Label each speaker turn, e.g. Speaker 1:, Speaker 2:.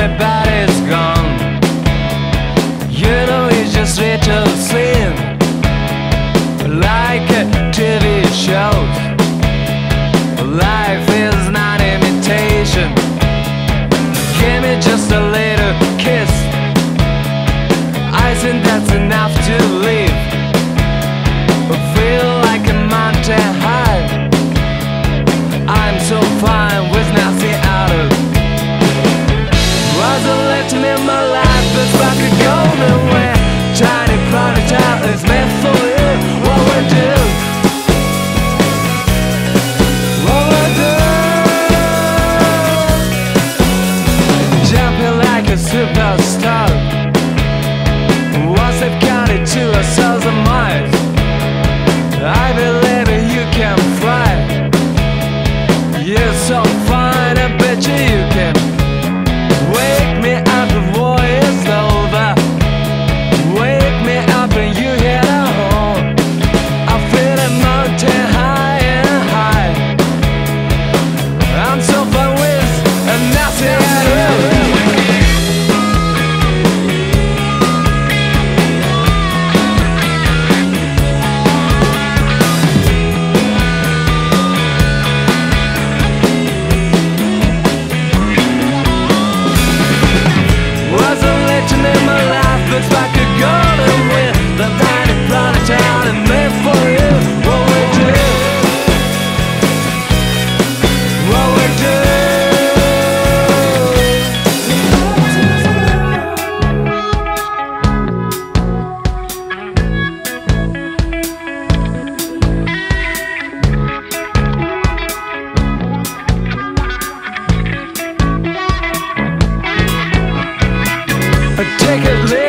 Speaker 1: everybody's gone. You know it's just little scene, like a TV show. Life is not imitation. Give me just a little kiss. I think that's enough to leave. Feel like a mountain high. I'm so fine with nothing out of. Wasn't letting in my life, but like a golden way. Tiny product out is meant for you. What we do? What we do? Jumping like a superstar. Once they've got it to a thousand miles, I believe you can fly. You're so fine, I bet you can wake me up before it's over. Wake me up and you head home. I feel a mountain high and high. I'm so fine with nothing at all. In my life looks like a golden wind. The tiny product out and made for you. What we do? What we do? Take a look.